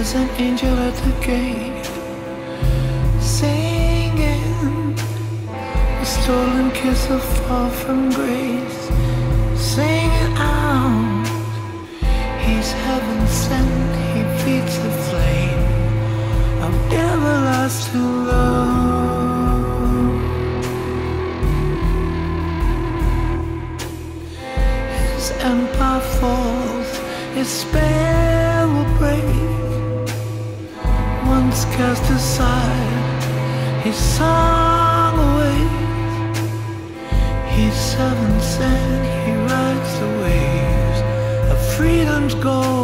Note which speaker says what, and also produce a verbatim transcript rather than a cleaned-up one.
Speaker 1: There's an angel at the gate, singing a stolen kiss, a fall from grace. Singing out, he's heaven sent, he feeds the flame of everlasting love. His empire falls, his spell will break. Once cast aside, his song awaits. He's heaven sent, he rides the waves of freedom's gold.